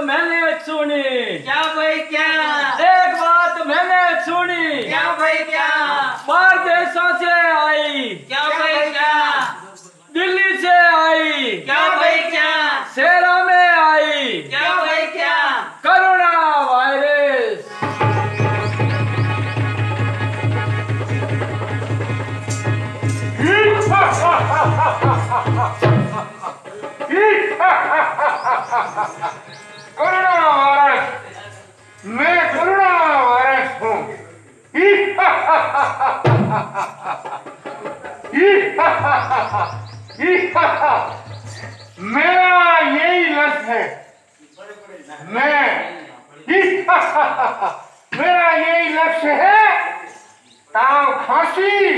मैंने सुनी। क्या भाई क्या? एक बात मैंने सुनी। क्या भाई क्या? बाहर देशों से आई। क्या भाई क्या? दिल्ली से आई। क्या भाई क्या? शेरा में आई। क्या भाई क्या? Corona virus. कोरोना वायरस, मैं कोरोना वायरस हूँ। मेरा यही लक्ष्य है। मेरा यही लक्ष्य है। ताव, खांसी,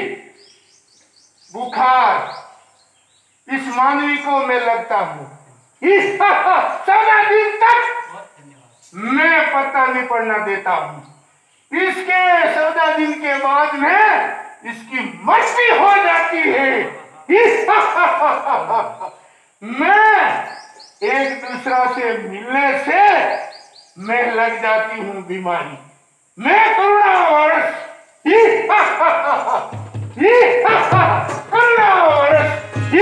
बुखार, इस मानवी को मैं लगता हूँ। 14 दिन तक मैं पता नहीं पड़ना देता हूँ। इसके 14 दिन के बाद में इसकी मृत्यु हो जाती है। मैं एक दूसरा से मिलने से मैं लग जाती हूँ बीमारी। मैं कोरोना वायरस। Corona virus.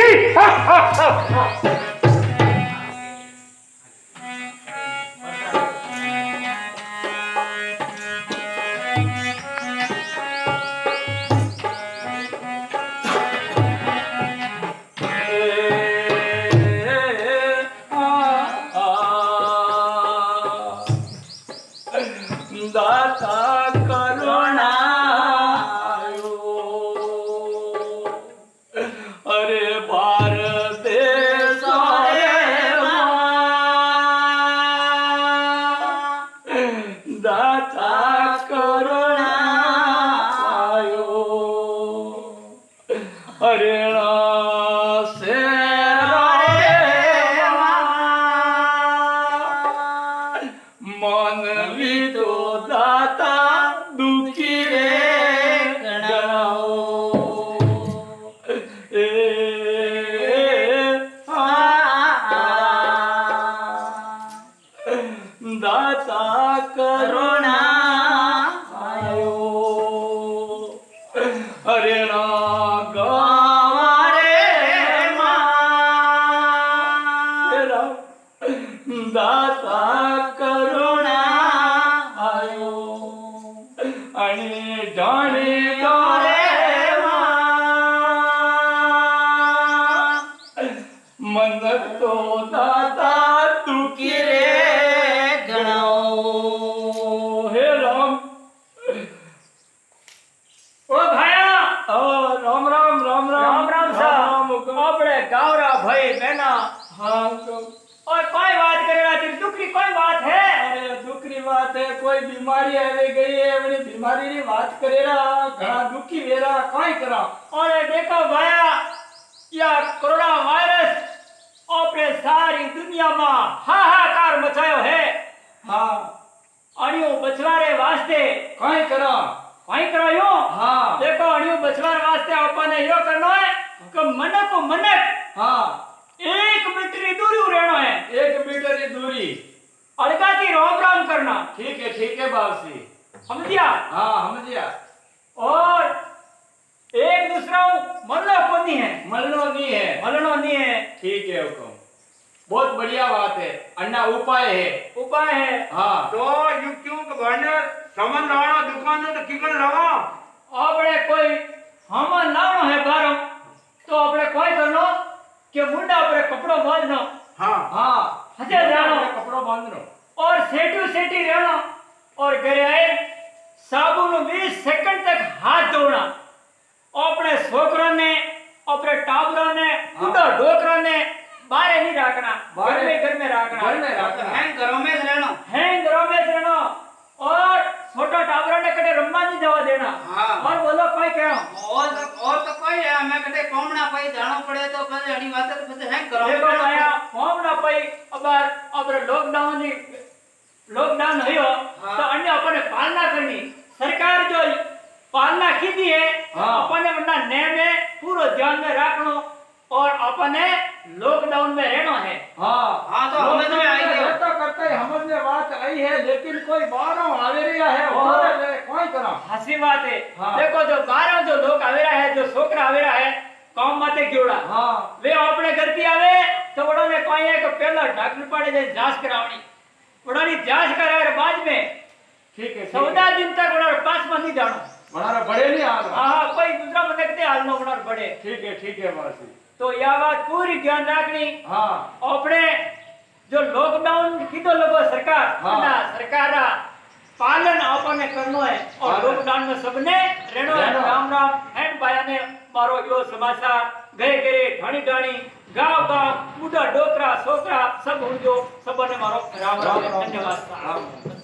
दाता करुणा आयो। अरे भारत देश रे दाता करुणा आयो। अरे से मानवी तो दाता दुखी रे गणाओ। दाता करुणा आयो। अरे ना गवारे दाता करुणा आयो। आणि जाणे डोरे मन तो दाता दुखी रे गणाओ। हे राम। ओ भाया, राम राम राम राम राम साहब। हुकुम। अपने गावरा भाई बहना हाँ हुकुम। और कोई बात करेगा तेरी दुख की कोई बात है? अरे दुखरी बात है। कोई बीमारी आवे गई है। अपनी बीमारी री बात करेरा। घना दुखी वेरा काई करा। और देखो भाया, या कोरोना वायरस अपने सारी दुनिया में हाहाकार मचायो है। हाँ अणियो बचवारे वास्ते काई करा। कहीं करायो। हाँ देखो अणियो बचवारे वास्ते अपन यो करनो है कि मनक को मनक हाँ 1 मीटर की दूरी रहना है। 1 मीटर की दूरी। अलगा की रोम राम करना। ठीक है बाबूजी। समझिया? हाँ समझिया। और एक दूसरा मल्लो को नहीं है। मलनो नहीं है। मलनो नहीं है। ठीक है हुकुम। बहुत बढ़िया बात है। अन्ना उपाय है। उपाय है। हाँ तो यू क्यों गवर्नर सामान लाना दुकान तो किकन लगा। अपने कोई हम लानो है बारो तो अपने कोई करनो कि मुंडा अपने कपड़ो बांधनो। हाँ हाँ हजे जानो कपड़ो बांधनो। और सेठी रहना और घरे आए साबुन 20 सेकंड तक हाथ धोना। अपने छोकरों ने अपने टाबरों ने बूढ़ा डोकरों ने बाहर नहीं रखना। घर में रखना। घर में रखना। हैंग घरों में रहना और छोटा टाबरों ने कटे रम्मा नहीं जावा देना। हाँ। और बोलो कोई कहो और तो कोई है मैं कटे कोमना पाई जानो पड़े तो पहले अड़ी बात है फिर है करो देखो माया होम ना पाई अबार अब लॉकडाउन हुयो। हाँ। तो अन्य अपने पालना करनी। सरकार जो पालना कीधी है हाँ। अपने वरना नेम है पूरा ध्यान में रखनो और अपने लॉकडाउन में रहना है। हाँ हाँ तो हमें तो आई गयो करता करता ही हम लेकिन कोई बारो आवे रहा है और ले कोई करा हसी बात है। हाँ। देखो जो बारह जो लोग आवेरा है, जो छोकरा आवेरा है काम माते क्योड़ा, हाँ वे अपने घर की आवे तो बड़ा ने कोई है कि पहला डॉक्टर पाड़े जाए जांच करावनी, बड़ा नी जांच कराए बाद में ठीक है 14 दिन तक बड़ा पास में नहीं जानो। बड़ा बड़े नहीं आ रहा। हाँ कोई दूसरा बंदे के हाल में बड़ा बड़े। ठीक है मासी। तो यह बात पूरी ध्यान रखनी। हाँ अपने जो लॉकडाउन कीधो लगो सरकार, हाँ। ना सरकार रा पालन आपने करनो है और पालन। लॉकडाउन में सबने रहनो है। रहनो। राम राम हैन भाया ने मारो यो समाचार गए गए ढाणी ढाणी गांव गांव बूढ़ा डोकरा छोकरा सब हुंजो सबने मारो राम राम राम राम। धन्यवाद। राम।